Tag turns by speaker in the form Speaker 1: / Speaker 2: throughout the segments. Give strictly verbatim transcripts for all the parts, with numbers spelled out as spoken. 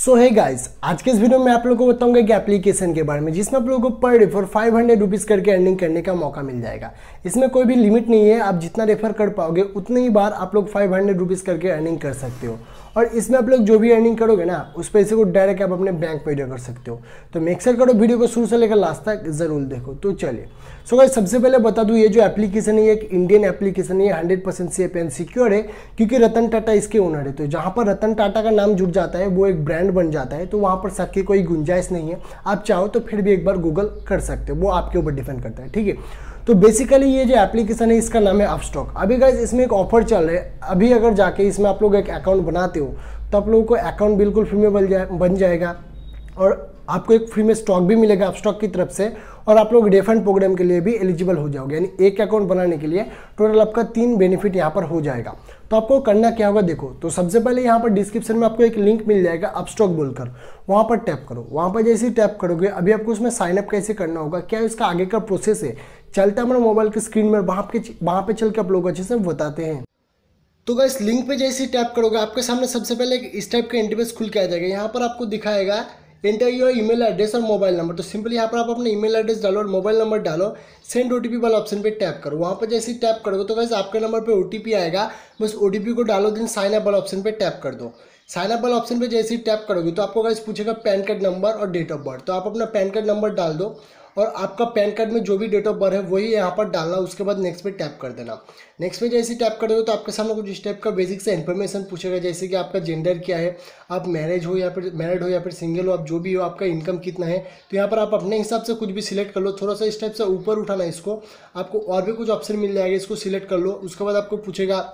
Speaker 1: सो है गाइस, आज के इस वीडियो में आप लोगों को बताऊंगा एक एप्लीकेशन के बारे में जिसमें आप लोगों को per day for five hundred rupees करके अर्निंग करने का मौका मिल जाएगा। इसमें कोई भी लिमिट नहीं है, आप जितना रेफर कर पाओगे उतनी ही बार आप लोग फाइव हंड्रेड रुपीज़ करके अर्निंग कर सकते हो। और इसमें आप लोग जो भी अर्निंग करोगे ना उस पैसे को डायरेक्ट आप अपने बैंक पे विड्रॉ कर सकते हो। तो मेक श्योर करो वीडियो को शुरू से लेकर लास्ट तक जरूर देखो। तो चलिए सो गाइस, सबसे पहले बता दूं ये जो एप्लीकेशन है ये एक इंडियन एप्लीकेशन है, hundred percent safe and secure है क्योंकि रतन टाटा इसके ओनर है। तो जहाँ पर रतन टाटा का नाम जुड़ जाता है वो एक ब्रांड बन जाता है, तो वहाँ पर शक की कोई गुंजाइश नहीं है। आप चाहो तो फिर भी एक बार गूगल कर सकते हो, वो आपके ऊपर डिपेंड करता है। ठीक है, तो बेसिकली ये जो एप्लीकेशन है इसका नाम है अपस्टॉक। अभी गाइस इसमें एक ऑफर चल रहा है, अभी अगर जाके इसमें आप लोग एक अकाउंट बनाते हो तो आप लोगों को अकाउंट बिल्कुल फ्री में बन जाए बन जाएगा और आपको एक फ्री में स्टॉक भी मिलेगा अपस्टॉक की तरफ से, और आप लोग रेफंड प्रोग्राम के लिए भी एलिजिबल हो जाओगे। यानी एक अकाउंट बनाने के लिए टोटल आपका तीन बेनिफिट यहाँ पर हो जाएगा। तो आपको करना क्या होगा देखो, तो सबसे पहले यहाँ पर डिस्क्रिप्शन में आपको एक लिंक मिल जाएगा अपस्टॉक बोलकर, वहाँ पर टैप करो। वहाँ पर जैसे ही टैप करोगे अभी आपको उसमें साइनअप कैसे करना होगा, क्या इसका आगे का प्रोसेस है, चलता है हमारे मोबाइल की स्क्रीन में, वहाँ पे वहाँ पे चल के आप लोग अच्छे से बताते हैं। तो गाइस लिंक पे जैसे ही टैप करोगे आपके सामने सबसे पहले इस टाइप का इंटरफेस खुल के आ जाएगा। यहाँ पर आपको दिखाएगा एंटर योर ईमेल एड्रेस और मोबाइल नंबर। तो सिंपली यहाँ पर आप अपने ईमेल एड्रेस डालो और मोबाइल नंबर डालो, सेंड ओटीपी वाला ऑप्शन पे टैप करो। वहाँ पर जैसे ही टैप करोगे तो गाइस आपके नंबर पे ओटीपी आएगा, बस ओटीपी को डालो, देन साइन अप वाला ऑप्शन पे टैप कर दो। साइन अप वाला ऑप्शन पे जैसे ही टैप करोगे तो आपको गाइस पूछेगा पैन कार्ड नंबर और डेट ऑफ बर्थ। तो आप अपना पैन कार्ड नंबर डाल दो और आपका पैन कार्ड में जो भी डेट ऑफ बर्थ है वही यहाँ पर डालना। उसके बाद नेक्स्ट पे टैप कर देना। नेक्स्ट पे जैसे टैप करोगे तो आपके सामने कुछ इस टाइप का बेसिक से इन्फॉर्मेशन पूछेगा, जैसे कि आपका जेंडर क्या है, आप मैरिज हो या फिर मैरिड हो या फिर सिंगल हो, आप जो भी हो, आपका इनकम कितना है। तो यहाँ पर आप अपने हिसाब से कुछ भी सिलेक्ट कर लो। थोड़ा सा इस टाइप से ऊपर उठाना इसको, आपको और भी कुछ ऑप्शन मिल जाएगा, इसको सिलेक्ट कर लो। उसके बाद आपको पूछेगा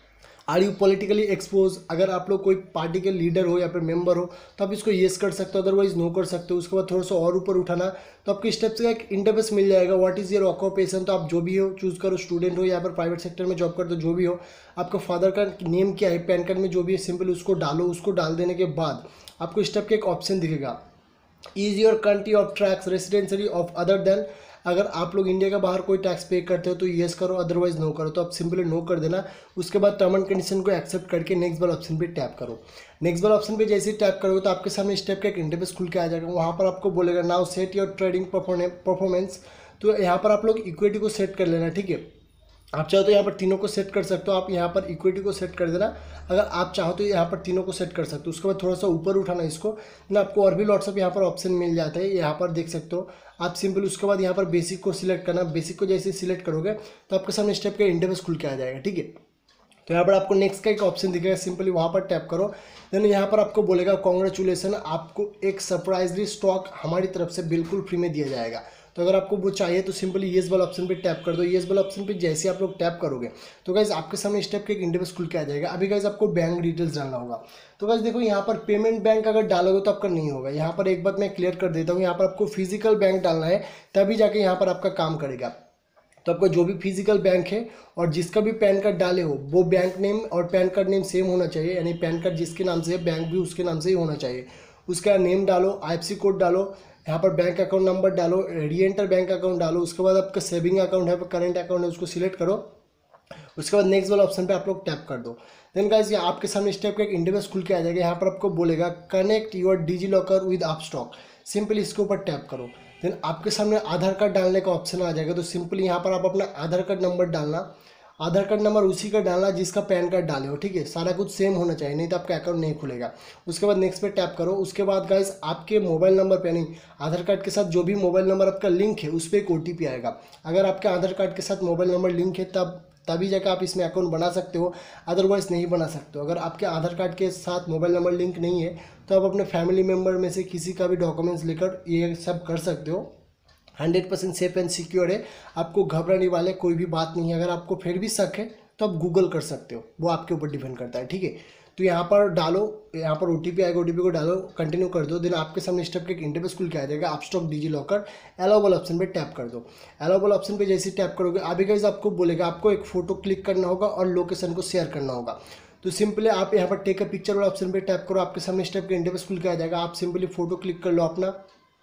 Speaker 1: आर यू पॉलिटिकली एक्सपोज, अगर आप लोग कोई पार्टी के लीडर हो या फिर मेंबर हो तो आप इसको येस कर सकते हो, अदरवाइज नो कर सकते हो। उसके बाद थोड़ा सा और ऊपर उठाना तो आपको स्टेप से एक इंटरफेस मिल जाएगा, व्हाट इज़ योर ऑक्यूपेशन। तो आप जो भी हो चूज करो, स्टूडेंट हो या फिर प्राइवेट सेक्टर में जॉब करते हो, जो भी हो। आपका फादर का नेम क्या है, पैन कार्ड में जो भी है सिंपल उसको डालो। उसको डाल देने के बाद आपको स्टेप का एक ऑप्शन दिखेगा, is your country of tax residentially of other than, अगर आप लोग इंडिया के बाहर कोई टैक्स पे करते हो तो येस करो, अदरवाइज नो करो। तो आप सिंपली नो कर देना। उसके बाद टर्म एंड कंडीशन को एक्सेप्ट करके नेक्स्ट वाला ऑप्शन पे टैप करो। नेक्स्ट वाला ऑप्शन पे जैसे ही टैप करोगे तो आपके सामने स्टेप का एक इंटरफेस खुल के आ जाएगा। वहाँ पर आपको बोलेगा now set your trading performance. तो यहाँ पर आप लोग इक्विटी को सेट कर लेना। ठीक है, आप चाहो तो यहाँ पर तीनों को सेट कर सकते हो। आप यहाँ पर इक्विटी को सेट कर देना, अगर आप चाहो तो यहाँ पर तीनों को सेट कर सकते हो। उसके बाद थोड़ा सा ऊपर उठाना इसको ना, आपको और भी लॉट्स ऑफ यहाँ पर ऑप्शन मिल जाता है, यहाँ पर देख सकते हो आप सिंपल। उसके बाद यहाँ पर बेसिक को सिलेक्ट करना। बेसिक को जैसे सिलेक्ट करोगे तो आपके सामने स्टेप का इंटरफेस खुल के आ जाएगा। ठीक है, तो यहाँ पर आपको नेक्स्ट का एक ऑप्शन दिखेगा, सिंपली वहाँ पर टैप करो। देन यहाँ पर आपको बोलेगा कॉन्ग्रेचुलेसन, आपको एक सरप्राइजली स्टॉक हमारी तरफ से बिल्कुल फ्री में दिया जाएगा। तो अगर आपको वो चाहिए तो सिंपली येस वाला ऑप्शन पे टैप कर दो। येस वाला ऑप्शन पे जैसे आप लोग टैप करोगे तो गाइज आपके सामने स्टेप के एक इंटरफेस खुल के आ जाएगा। अभी गाइज आपको बैंक डिटेल्स डालना होगा। तो गाइज देखो यहाँ पर पेमेंट बैंक अगर डालोगे तो आपका नहीं होगा। यहाँ पर एक बात मैं क्लियर कर देता हूँ, यहाँ पर आपको फिजिकल बैंक डालना है, तभी जाके यहाँ पर आपका काम करेगा। तो आपका जो भी फिजिकल बैंक है और जिसका भी पैन कार्ड डाले हो वो बैंक नेम और पैन कार्ड नेम सेम होना चाहिए। यानी पैन कार्ड जिसके नाम से है बैंक भी उसके नाम से ही होना चाहिए। उसका नेम डालो, आई एफ सी कोड डालो, यहाँ पर बैंक अकाउंट नंबर डालो, री एंटर बैंक अकाउंट डालो। उसके बाद आपका सेविंग अकाउंट है, करेंट अकाउंट है, उसको सिलेक्ट करो। उसके बाद नेक्स्ट वाला ऑप्शन पे आप लोग टैप कर दो। देन गाइस ये आपके सामने स्टेप का एक इंटरफेस खुल के आ जाएगा। यहाँ पर आपको बोलेगा connect your DigiLocker with Upstox, simply इसके ऊपर टैप करो। देन आपके सामने आधार कार्ड डालने का ऑप्शन आ जाएगा। तो सिंपली यहाँ पर आप अपना आधार कार्ड नंबर डालना। आधार कार्ड नंबर उसी का डालना जिसका पैन कार्ड डाले हो। ठीक है, सारा कुछ सेम होना चाहिए, नहीं तो आपका अकाउंट नहीं खुलेगा। उसके बाद नेक्स्ट पे टैप करो। उसके बाद गाइस आपके मोबाइल नंबर पे, नहीं आधार कार्ड के साथ जो भी मोबाइल नंबर आपका लिंक है उस पर एक ओटीपी आएगा। अगर आपके आधार कार्ड के साथ मोबाइल नंबर लिंक है तब तभी जाकर आप इसमें अकाउंट बना सकते हो, अदरवाइज नहीं बना सकते हो। अगर आपके आधार कार्ड के साथ मोबाइल नंबर लिंक नहीं है तो आप अपने फैमिली मेम्बर में से किसी का भी डॉक्यूमेंट्स लेकर ये सब कर सकते हो। Hundred percent safe and secure है, आपको घबराने वाले कोई भी बात नहीं है। अगर आपको फिर भी शक है तो आप गूगल कर सकते हो, वो आपके ऊपर डिपेंड करता है। ठीक है, तो यहाँ पर डालो, यहाँ पर ओटीपी आएगा, ओटीपी को डालो, कंटिन्यू कर दो। देन आपके सामने स्टेप के एक इंटरफेस खुल के आ जाएगा। Upstox DigiLocker allowable option पे टैप कर दो। अलाउबल ऑप्शन पे जैसे टैप करोगे अभी गाइस आपको बोलेगा आपको एक फोटो क्लिक करना होगा और लोकेशन को शेयर करना होगा। तो सिंपली आप यहाँ पर टेक अ पिक्चर वाला ऑप्शन पे टैप करो। आपके सामने स्टेप के इंटरफेस खुल के आ जाएगा। आप सिंपली फोटो क्लिक कर लो अपना।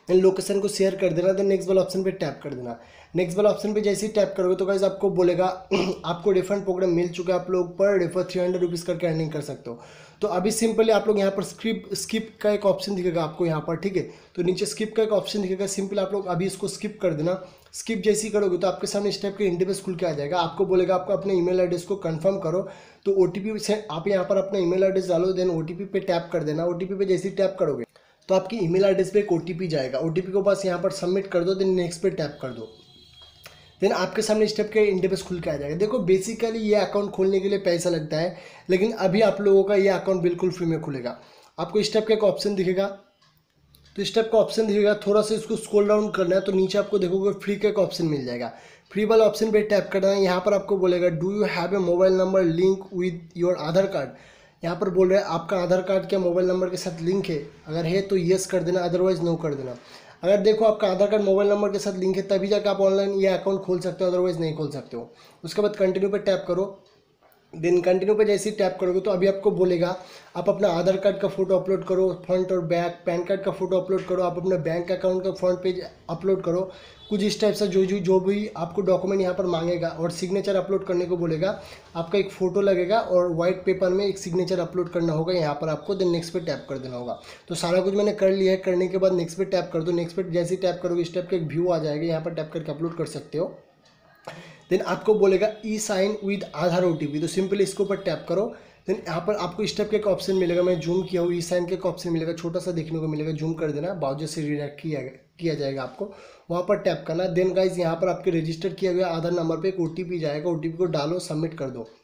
Speaker 1: देन लोकेशन को शेयर कर देना, देन नेक्स्ट वाला ऑप्शन पे टैप कर देना। नेक्स्ट वाला ऑप्शन पे जैसे ही टैप करोगे तो गाइस आपको बोलेगा आपको रिफंड प्रोग्राम मिल चुका है, आप लोग per refer three hundred rupees करके अर्निंग कर सकते हो। तो अभी सिंपली आप लोग यहाँ पर स्किप स्किप का एक ऑप्शन दिखेगा आपको यहाँ पर, ठीक है। तो नीचे स्किप का एक ऑप्शन दिखेगा, सिंपल आप लोग अभी इसको स्किप कर देना। स्किप जैसे ही करोगे तो आपके सामने इस टाइप के इंटरफेस खुल के आ जाएगा। आपको बोलेगा आपको अपने ईमेल एड्रेस को कंफर्म करो, तो ओटीपी से आप यहाँ पर अपना ईमेल एड्रेस डालो, देन ओटीपी पे टैप कर देना। ओटीपी पे जैसे ही टैप करोगे तो आपकी ईमेल एड्रेस पे एक ओटीपी जाएगा, ओटीपी को बस यहाँ पर सबमिट कर दो, देन नेक्स्ट पे टैप कर दो। देन आपके सामने स्टेप के इंटरफेस खुल के आ जाएगा। देखो बेसिकली ये अकाउंट खोलने के लिए पैसा लगता है, लेकिन अभी आप लोगों का ये अकाउंट बिल्कुल फ्री में खुलेगा। आपको स्टेप का एक ऑप्शन दिखेगा, तो स्टेप का ऑप्शन दिखेगा, थोड़ा सा इसको स्क्रॉल डाउन करना है तो नीचे आपको देखोगे फ्री का एक ऑप्शन मिल जाएगा। फ्री वाला ऑप्शन पे टैप करना है। यहाँ पर आपको बोलेगा do you have a mobile number link with your Aadhaar card. यहाँ पर बोल रहे हैं आपका आधार कार्ड क्या मोबाइल नंबर के साथ लिंक है, अगर है तो येस कर देना, अदरवाइज नो कर देना। अगर देखो आपका आधार कार्ड मोबाइल नंबर के साथ लिंक है तभी जाकर आप ऑनलाइन ये अकाउंट खोल सकते हो, अदरवाइज नहीं खोल सकते हो। उसके बाद कंटिन्यू पे टैप करो। देन कंटिन्यू पे जैसे ही टैप करोगे तो अभी आपको बोलेगा आप अपना आधार कार्ड का फोटो अपलोड करो, फ्रंट और बैक, पैन कार्ड का फोटो अपलोड करो, आप अपने बैंक अकाउंट का फ्रंट पेज अपलोड करो, कुछ इस टाइप से जो जो जो भी आपको डॉक्यूमेंट यहाँ पर मांगेगा। और सिग्नेचर अपलोड करने को बोलेगा, आपका एक फ़ोटो लगेगा और वाइट पेपर में एक सिग्नेचर अपलोड करना होगा यहाँ पर आपको। देन नेक्स्ट पे टैप कर देना होगा। तो सारा कुछ मैंने कर लिया है। करने के बाद नेक्स्ट पे टैप कर दो। नेक्स्ट पे जैसे ही टैप करोगे इस टाइप का एक व्यू आ जाएगा, यहाँ पर टैप करके अपलोड कर सकते हो। देन आपको बोलेगा e sign with Aadhaar OTP, तो सिंपली इसके ऊपर टैप करो। देन यहाँ पर आपको स्टेप का एक ऑप्शन मिलेगा, मैं जूम किया हूँ, ई साइन का एक ऑप्शन मिलेगा, छोटा सा देखने को मिलेगा, जूम कर देना, ब्राउज़र से रिडायरेक्ट किया किया जाएगा आपको, वहाँ पर टैप करना। देन गाइज यहाँ पर आपके रजिस्टर किया गया आधार नंबर पे एक ओटीपी जाएगा, ओटीपी को डालो, सबमिट कर दो।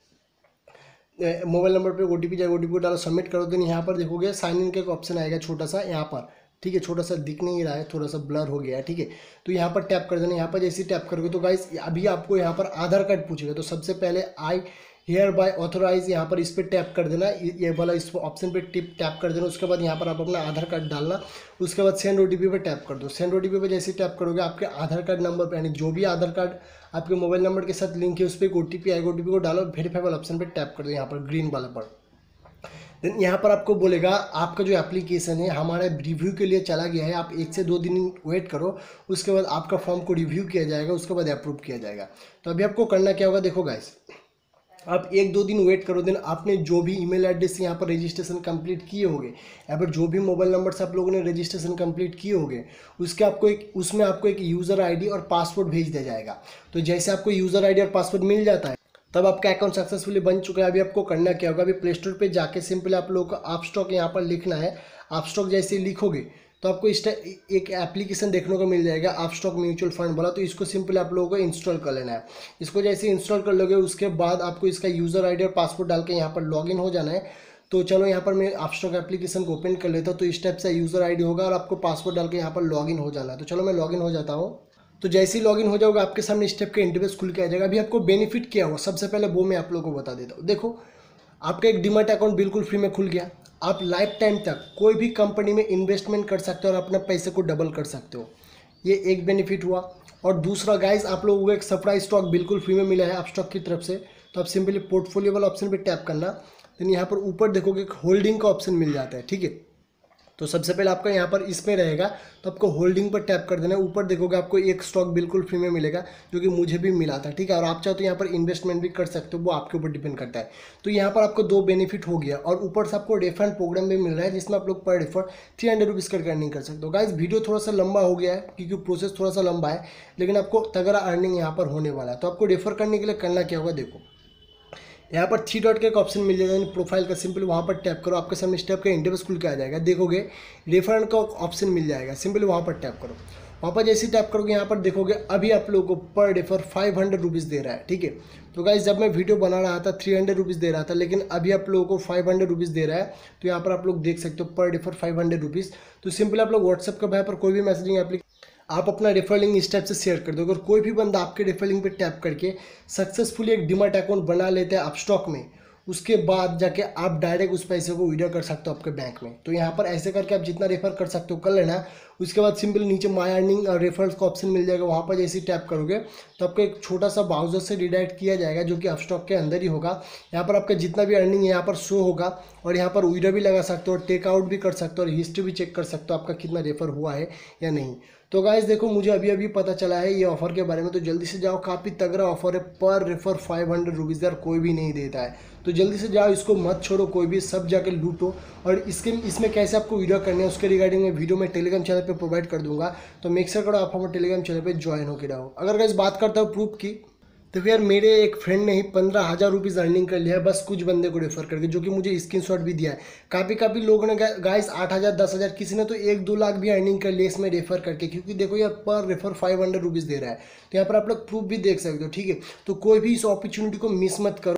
Speaker 1: मोबाइल नंबर पे ओटीपी जाएगा, ओटीपी को डालो, सबमिट करो। देन यहाँ पर देखोगे साइन इन का एक ऑप्शन आएगा छोटा सा यहाँ पर, ठीक है, छोटा सा दिख नहीं रहा है, थोड़ा सा ब्लर हो गया है, ठीक है। तो यहाँ पर टैप कर देना। यहाँ पर जैसे टैप करोगे तो गाइस अभी आपको यहाँ पर आधार कार्ड पूछेगा, तो सबसे पहले आई हेयर बाय ऑथोराइज यहाँ पर इस पर टैप कर देना, ये वाला इस ऑप्शन पे टिप टैप कर देना। उसके बाद यहाँ पर आप अपना आधार कार्ड डालना। उसके बाद सेंड ओटीपी पे टैप कर दो। सेंड ओटीपी पे जैसे टैप करोगे आपके आधार कार्ड नंबर पर, यानी जो भी आधार कार्ड आपके मोबाइल नंबर के साथ लिंक है उस पर एक ओटीपी आएगा, ओटीपी को डालो, वेरीफाई वाला ऑप्शन पर टैप कर दो यहाँ पर ग्रीन वाला पर। देन यहाँ पर आपको बोलेगा आपका जो एप्लीकेशन है हमारे रिव्यू के लिए चला गया है, आप एक से दो दिन वेट करो, उसके बाद आपका फॉर्म को रिव्यू किया जाएगा, उसके बाद अप्रूव किया जाएगा। तो अभी आपको करना क्या होगा, देखो गाइस आप एक दो दिन वेट करो। देन आपने जो भी ईमेल एड्रेस से यहाँ पर रजिस्ट्रेशन कंप्लीट किए होंगे, यहाँ पर जो भी मोबाइल नंबर से आप लोगों ने रजिस्ट्रेशन कंप्लीट किए होंगे, उसके आपको एक उसमें आपको एक यूज़र आईडी और पासवर्ड भेज दिया जाएगा। तो जैसे आपको यूज़र आईडी और पासवर्ड मिल जाता है तब आपका अकाउंट सक्सेसफुली बन चुका है। अभी आपको करना क्या होगा, अभी प्ले स्टोर पर जाके सिंपली आप लोगों को आप स्टॉक यहाँ पर लिखना है। आप स्टॉक जैसे लिखोगे तो आपको इस एक एप्लीकेशन देखने को मिल जाएगा आप स्टॉक म्यूचुअल फंड वाला। तो इसको सिंपली आप लोगों को इंस्टॉल कर लेना है। इसको जैसे इंस्टॉल कर लोगे उसके बाद आपको इसका यूज़र आईडी और पासवर्ड डाल के यहाँ पर लॉगिन हो जाना है। तो चलो यहाँ पर मैं आप स्टॉक एप्लीकेशन को ओपन कर लेता हूँ। तो इस टाइप से यूज़र आईडी होगा और आपको पासवर्ड डाल के यहाँ पर लॉगिन हो जाना है। तो चलो मैं लॉगिन हो जाता हूँ। तो जैसे ही लॉगिन हो जाओगे आपके सामने स्टेप का इंटरफेस खुल के आ जाएगा। अभी आपको बेनिफिट क्या हुआ सबसे पहले वो मैं आप लोगों को बता देता हूँ। देखो आपका एक डीमैट अकाउंट बिल्कुल फ्री में खुल गया। आप लाइफ टाइम तक कोई भी कंपनी में इन्वेस्टमेंट कर सकते हो और अपने पैसे को डबल कर सकते हो, ये एक बेनिफिट हुआ। और दूसरा गाइस आप लोगों को एक सरप्राइज स्टॉक बिल्कुल फ्री में मिला है आप स्टॉक की तरफ से। तो आप सिंपली पोर्टफोलियो वाला ऑप्शन पे टैप करना। देन यहाँ पर ऊपर देखोगे होल्डिंग का ऑप्शन मिल जाता है, ठीक है। तो सबसे पहले आपका यहाँ पर इसमें रहेगा तो आपको होल्डिंग पर टैप कर देना है। ऊपर देखोगे आपको एक स्टॉक बिल्कुल फ्री में मिलेगा जो कि मुझे भी मिला था, ठीक है। और आप चाहो तो यहाँ पर इन्वेस्टमेंट भी कर सकते हो, वो आपके ऊपर डिपेंड करता है। तो यहाँ पर आपको दो बेनिफिट हो गया और ऊपर से आपको रेफंड प्रोग्राम भी मिल रहा है जिसमें आप लोग per refer three hundred rupees करके अर्निंग कर सकते हो। गाइस वीडियो थोड़ा सा लंबा हो गया है क्योंकि प्रोसेस थोड़ा सा लंबा है, लेकिन आपको तगड़ा अर्निंग यहाँ पर होने वाला है। तो आपको रेफर करने के लिए करना क्या होगा, देखो यहाँ पर थ्री डॉट का एक ऑप्शन मिल जाएगा प्रोफाइल का, सिंपल वहाँ पर टैप करो, आपके सामने स्टेप का इंटरफेस खुल के आ जाएगा। देखोगे रेफर का ऑप्शन मिल जाएगा, सिंपली वहाँ पर टैप करो। वहाँ पर जैसे ही टैप करोगे यहाँ पर देखोगे अभी आप लोगों को per refer five hundred rupees दे रहा है, ठीक है। तो गाइस जब मैं वीडियो बना रहा था थ्री हंड्रेड रुपीज़ दे रहा था, लेकिन अभी आप लोगों को फाइव हंड्रेड रुपीज़ दे रहा है। तो यहाँ पर आप लोग देख सकते हो per refer five hundred rupees. तो सिंपली आप लोग व्हाट्सएप का भाई पर कोई भी मैसेजिंग एप्लीकेशन आप अपना रेफर लिंक इस टाइप से शेयर कर दो। अगर कोई भी बंदा आपके रेफर लिंक पे टैप करके सक्सेसफुली एक डीमैट अकाउंट बना लेता है आप स्टॉक में, उसके बाद जाके आप डायरेक्ट उस पैसे को विड्रॉ कर सकते हो आपके बैंक में। तो यहाँ पर ऐसे करके आप जितना रेफर कर सकते हो कर लेना। उसके बाद सिंपल नीचे माय अर्निंग और रेफरल्स का ऑप्शन मिल जाएगा, वहाँ पर जैसे टैप करोगे तो आपको एक छोटा सा ब्राउजर से रिडायरेक्ट किया जाएगा जो कि अपस्टॉक के अंदर ही होगा। यहाँ पर आपका जितना भी अर्निंग है यहाँ पर शो होगा और यहाँ पर विड्रॉ भी लगा सकते हो और टेक आउट भी कर सकते हो और हिस्ट्री भी चेक कर सकते हो आपका कितना रेफर हुआ है या नहीं। तो गाइस देखो मुझे अभी अभी पता चला है ये ऑफर के बारे में, तो जल्दी से जाओ, काफ़ी तगड़ा ऑफर है। पर रेफर फाइव हंड्रेड रुपीज़ यार कोई भी नहीं देता है, तो जल्दी से जाओ, इसको मत छोड़ो कोई भी, सब जाके लूटो। और इसके इसमें कैसे आपको विड्रॉ करने है उसके रिगार्डिंग मैं वीडियो में टेलीग्राम चैनल पे प्रोवाइड कर दूंगा, तो मेक श्योर करो आप हमारे टेलीग्राम चैनल पे ज्वाइन होकर रहो। अगर गाइस बात करता हूँ प्रूफ की, तो फिर मेरे एक फ्रेंड ने ही पंद्रह हज़ार रुपीज़ अर्निंग कर लिया है बस कुछ बंदे को रेफर करके, जो कि मुझे स्क्रीनशॉट भी दिया है। काफ़ी काफ़ी लोगों ने गाइस आठ हज़ार दस हज़ार किसी ने तो एक दो लाख भी अर्निंग कर लिया इसमें रेफर करके, क्योंकि देखो यार per refer five hundred rupees दे रहा है। तो यहाँ पर आप लोग प्रूफ भी देख सकते हो, ठीक है। तो कोई भी इस अपॉर्चुनिटी को मिस मत करो।